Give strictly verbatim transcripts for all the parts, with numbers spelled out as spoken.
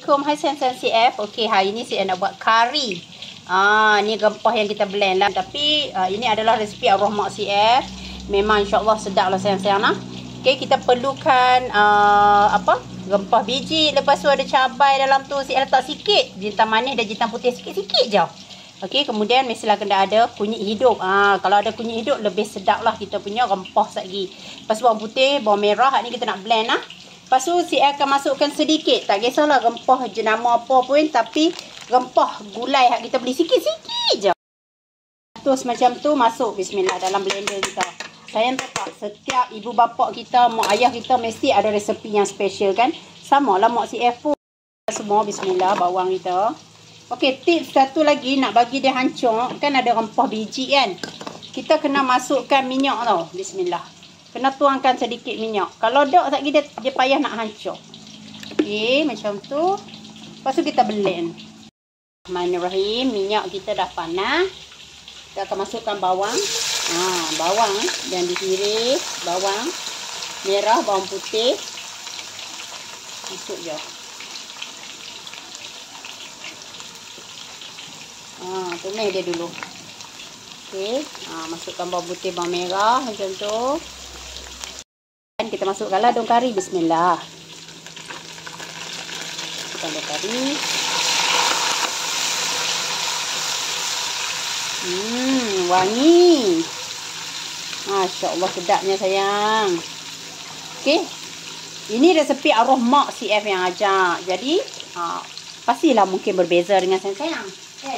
Assalamualaikum. Hai Sen-Sen C F. Okey, hari ni saya nak buat kari. Ah, ni rempah yang kita blend lah. Tapi uh, ini adalah resipi arwah mak C F. Memang insya-Allah sedap lah sayang-sayang nah. Okey, kita perlukan uh, apa? Rempah biji. Lepas tu ada cabai dalam tu. Saya letak sikit. Jintan manis dan jintan putih sikit-sikit je. Okey, kemudian mestilah kena ada kunyit hidup. Ah, kalau ada kunyit hidup lebih sedap lah kita punya rempah lagi. Lepas tu bawang putih, bawang merah. Ni kita nak blend lah. Lepas tu saya akan masukkan sedikit. Tak kisahlah rempah jenama apa pun. Tapi rempah gulai yang kita beli sikit-sikit je. Terus macam tu masuk bismillah dalam blender kita. Sayang tak, setiap ibu bapa kita, mak ayah kita mesti ada resepi yang special kan. Sama lah mak C F pun. Semua bismillah bawang kita. Okey, tips satu lagi nak bagi dia hancur. Kan ada rempah biji kan. Kita kena masukkan minyak tau. Bismillah. Kena tuangkan sedikit minyak. Kalau tak, tak dia, dia payah nak hancur. Okey, macam tu. Lepas tu kita blend. Bismillahirrahmanirrahim. Minyak kita dah panas. Kita akan masukkan bawang. Ha, bawang dan diiris. Bawang merah, bawang putih. Masuk je. Ha, tumis dia dulu. Okey. Ha, masukkan bawang putih, bawang merah macam tu. Dan kita masukkan daun kari. Bismillah. Masukkan daun kari. Hmm, wangi. Masya Allah, sedapnya sayang. Okey. Ini resepi arwah mak C F yang ajak. Jadi, ha, pastilah mungkin berbeza dengan sayang-sayang. Kan?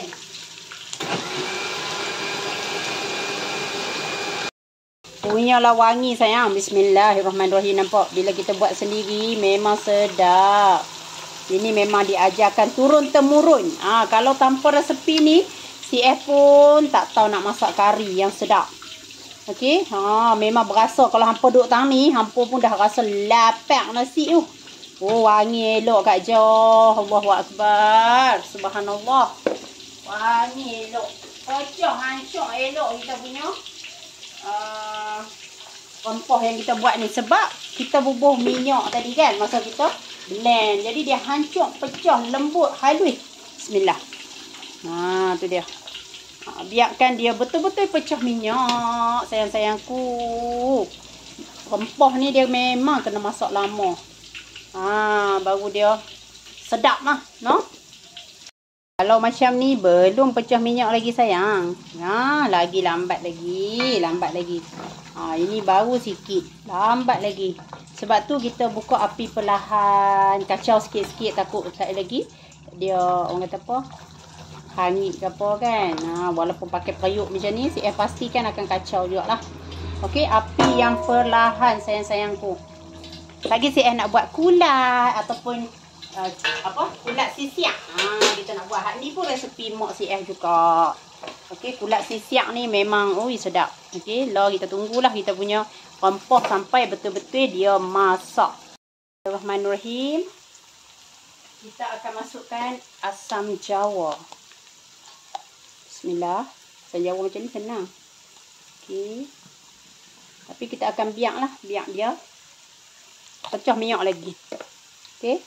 Punyalah wangi sayang. Bismillahirrahmanirrahim. Nampak? Bila kita buat sendiri memang sedap. Ini memang diajarkan turun-temurun. Ah, kalau tanpa resepi ni, C F pun tak tahu nak masak kari yang sedap. Okey? Ha, memang berasa kalau hampa duduk tang ni, hampa pun dah rasa lapar nasi tu. Oh, wangi elok kat jauh. Allahu akbar. Subhanallah. Wangi elok. Pecah hancur elok kita punya Uh, rempah yang kita buat ni. Sebab kita bubuh minyak tadi kan masa kita blend. Jadi dia hancur, pecah, lembut, halus. Bismillah. Ha, tu dia. Ha, biarkan dia betul-betul pecah minyak. Sayang-sayangku. Rempah ni dia memang kena masak lama. Ha, baru dia sedap lah. No? Kalau macam ni belum pecah minyak lagi sayang. Ha, lagi lambat lagi, lambat lagi. Ha, ini baru sikit, lambat lagi. Sebab tu kita buka api perlahan, kacau sikit-sikit takut tak lagi dia orang kata apa? Hangit ke apa kan. Ha, walaupun pakai periuk macam ni, C F pastikan akan kacau jugalah. Okey, api yang perlahan sayang-sayangku. Lagi C F nak buat kulat ataupun Uh, apa kulat sisiak. Ha, kita nak buat hak ni pun resepi mak C F juga. Okey, kulat sisiak ni memang oi sedap. Okey, lah kita tunggulah kita punya rempah sampai betul-betul dia masak. Bismillahirrahmanirrahim. Kita akan masukkan asam jawa. Bismillah. Asam jawa macam ni senang. Okey. Tapi kita akan biarlah, biar dia pecah minyak lagi. Okey.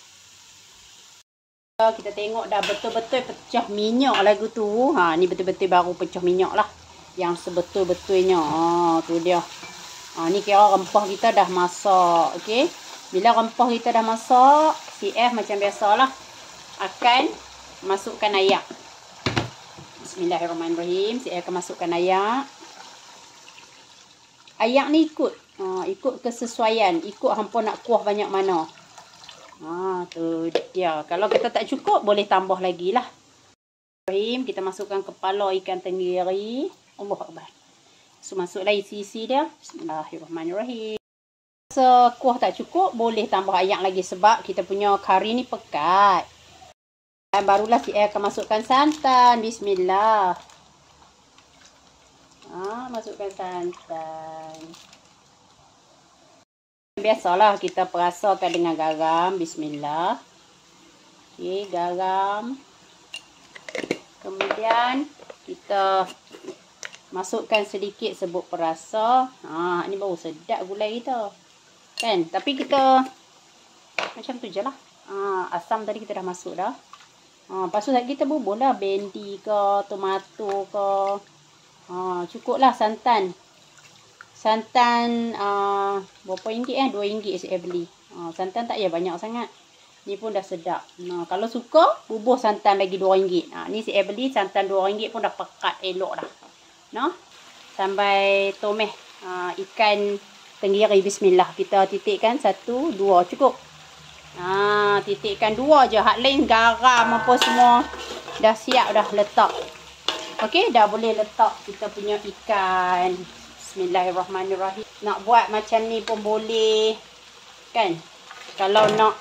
Kita tengok dah betul-betul pecah minyak lagu tu. Ha, ni betul-betul baru pecah minyak lah. Yang sebetul-betulnya. Ha, tu dia. Ha, ni kira rempah kita dah masak. Okey. Bila rempah kita dah masak, C F macam biasalah akan masukkan ayak. Bismillahirrahmanirrahim. C F akan masukkan ayak. Ayak ni ikut. Ha, ikut kesesuaian. Ikut hampa nak kuah banyak mana. Ha, tu dia. Kalau kita tak cukup, boleh tambah lagi lah. Kita masukkan kepala ikan tenggiri. Allahu akbar. So, masuklah isi-isi dia. Bismillahirrahmanirrahim. So, kuah tak cukup, boleh tambah ayak lagi. Sebab kita punya kari ni pekat. Dan barulah si akan masukkan santan. Bismillah. Ha, masukkan santan. Biasalah kita perasakan dengan garam. Bismillah. Okey, garam. Kemudian kita masukkan sedikit serbuk perasa. Ha, ni baru sedap gulai kita. Kan? Tapi kita macam tu je lah. Ha, asam tadi kita dah masuk dah. Ha, lepas tu kita bubuh lah bendi ke, tomato ke. Ha, cukup lah santan. Santan uh, berapa ringgit eh? dua ringgit saya beli. Ha, santan tak payah banyak sangat. Ni pun dah sedap. Nah, kalau suka, bubuh santan lagi dua ringgit. Ha, ni saya beli santan dua ringgit pun dah pekat elok dah. Nah, sampai tomeh uh, ikan tenggiri. Bismillah. Kita titikkan satu, dua. Cukup. Ha, titikkan dua je. Hak lain garam apa semua dah siap dah letak. Okey, dah boleh letak kita punya ikan. Bismillahirrahmanirrahim. Nak buat macam ni pun boleh. Kan? Kalau nak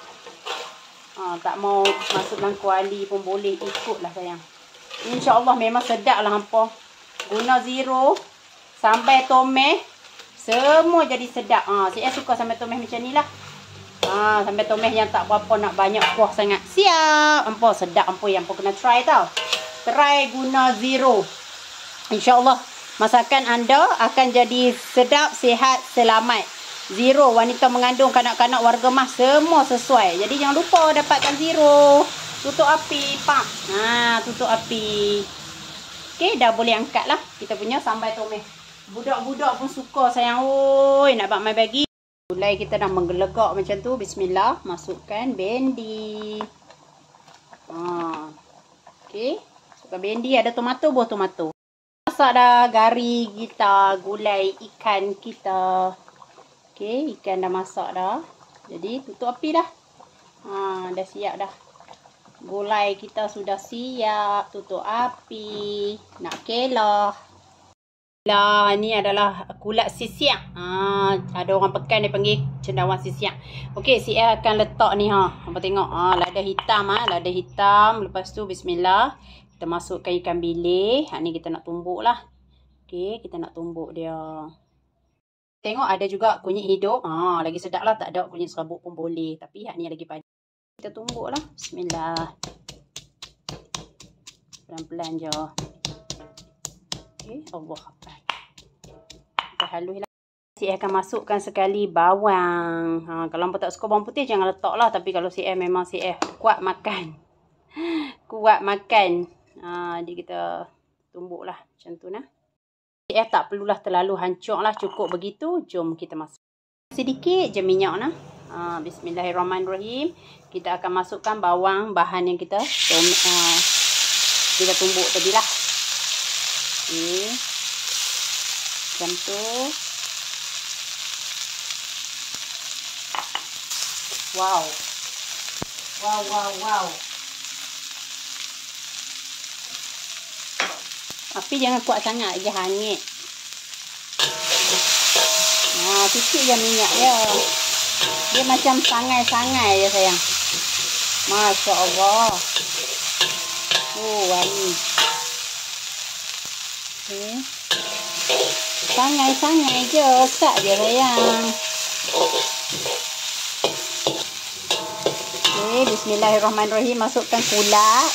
ha, tak mau masuk dalam kuali pun boleh. Ikutlah sayang. InsyaAllah memang sedap lah hampa. Guna zero sampai tomeh. Semua jadi sedap. Ha, saya suka sampai tomeh macam ni lah. Ha, sampai tomeh yang tak berapa nak banyak kuah sangat. Siap. Hampa sedap hampa yang hampa kena try tau. Try guna zero. InsyaAllah masakan anda akan jadi sedap, sihat, selamat. Zero, wanita mengandung, kanak-kanak, warga mas, semua sesuai. Jadi jangan lupa dapatkan zero. Tutup api, pak. Ha, tutup api. Okey, dah boleh angkat lah kita punya sambal tomeh. Budak-budak pun suka sayang. Oi, nak buat mai bagi. Gulai kita dah menggelegak macam tu. Bismillah, masukkan bendi. Ha. Okey, masukkan bendi, ada tomato, buah tomato. Masak dah gari kita, gulai ikan kita. Okey, ikan dah masak dah. Jadi tutup api dah. Ha, dah siap dah. Gulai kita sudah siap. Tutup api. Nak kelah. Lah, ni adalah kulat sisiak. Ha, ada orang Pekan dia panggil cendawan sisiak. Okey, si A akan letak ni ha. Apa tengok? Ha, lada hitam ha, lada hitam. Lepas tu bismillah. Kita masukkan ikan bilis. Ha, ni kita nak tumbuk lah. Okey, kita nak tumbuk dia. Tengok ada juga kunyit hidup. Ha, lagi sedap lah. Tak ada kunyit serabut pun boleh. Tapi hak ni lagi padat. Kita tumbuk lah. Bismillah. Pelan-pelan je. Okey, Allah Akbar. Kita halus lah. Si A akan masukkan sekali bawang. Ha, kalau hampa tak suka bawang putih jangan letak lah. Tapi kalau si A memang si A kuat makan. Kuat makan. Ha, jadi kita tumbuk lah. Macam tu nah. Si A tak perlulah terlalu hancur lah. Cukup begitu. Jom kita masuk. Sedikit je minyak nah. Ha, Bismillahirrahmanirrahim. Kita akan masukkan bawang. Bahan yang kita uh, kita tumbuk tadi lah. Okay. Macam tu. Wow. Wow, wow, wow. Tapi jangan kuat sangat, dia hangit. Nah, sikit je minyak dia. Dia macam sangai-sangai je sayang. Masya Allah. Oh, wangi. Okay. Sangai-sangai je, sak je sayang. Okay, bismillahirrahmanirrahim. Masukkan kulat.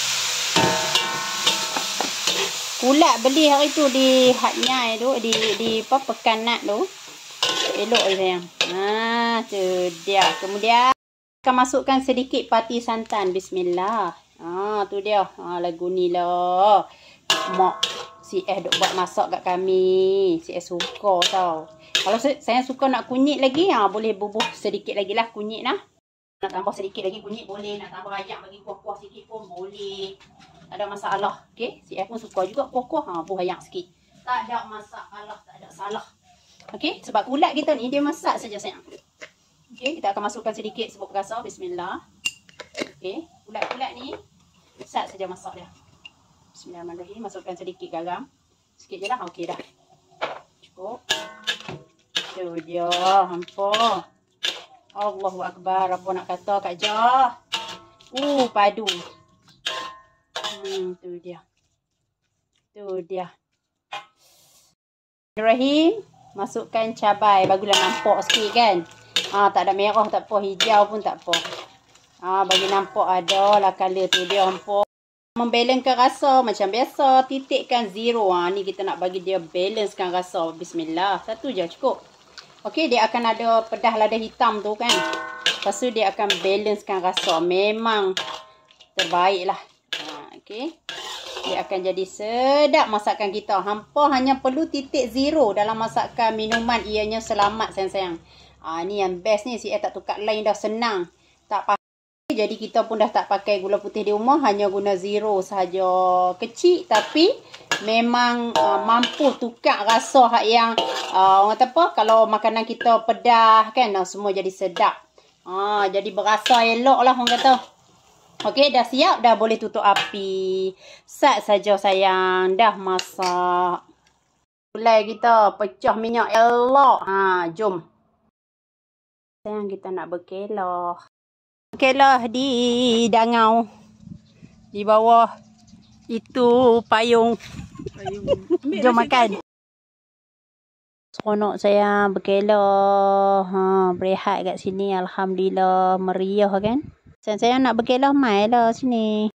Kulat beli hari tu di Hatnyai tu, di di apa Pekan Nat tu. Elok je sayang. Ha, tu dia. Kemudian akan masukkan sedikit pati santan. Bismillah. Ha, tu dia. Ha, lagu ni lah. Mak si A duk buat masak kat kami. Si A suka tau. Kalau saya suka nak kunyit lagi, ha, boleh bubuh sedikit lagi lah kunyit lah. Nak tambah sedikit lagi kunyit boleh. Nak tambah banyak bagi kuah-kuah sikit pun boleh. Tak ada masalah. Okey, si A pun suka juga kuah-kuah. Ha, buah banyak sikit. Tak ada masalah, tak ada salah. Okey, sebab kulat kita ni dia masak saja sayang. Okey, kita akan masukkan sedikit serbuk perasa. Bismillah. Okey, kulat-kulat ni sat saja masak dia. Bismillahirrahmanirrahim. Masukkan sedikit garam. Sikit je lah. Okey dah. Cukup. Tu dia. Hampa. Allahu Akbar. Apa nak kata Kak Jah? Uh, padu. Hmm, tu dia. Tu dia. Bismillahirrahmanirrahim. Masukkan cabai. Bagulah nampak sikit kan. Ha, tak ada merah tak apa. Hijau pun tak apa. Ha, bagi nampak ada lah color tu dia. Hampa. Membalancekan rasa macam biasa. Titikkan zero. Ha, ni kita nak bagi dia balancekan rasa. Bismillah. Satu je cukup. Okey, dia akan ada pedah lada hitam tu kan. Lepas tu dia akan balancekan rasa. Memang terbaik lah. Ha, okay. Dia akan jadi sedap masakan kita. Hampa hanya perlu titik zero dalam masakan minuman. Ianya selamat sayang-sayang. Ha, ni yang best ni. Si A tak tukar lain dah, senang. Tak pakai. Jadi kita pun dah tak pakai gula putih di rumah. Hanya guna zero sahaja. Kecil tapi memang uh, mampu tukar rasa hak yang uh, orang kata apa, kalau makanan kita pedas kan, uh, semua jadi sedap. Ah, jadi berasa elok lah orang kata. Okey, dah siap, dah boleh tutup api. Sat saja sayang, dah masak. Gulai kita pecah minyak elok. Ha, jom. Sayang, kita nak berkelah. Berkelah di dangau. Di bawah itu payung. Payung. Jom makan. Seronok saya berkelah. Ha, berehat kat sini. Alhamdulillah, meriah kan. Saya nak berkelah, mai lah sini.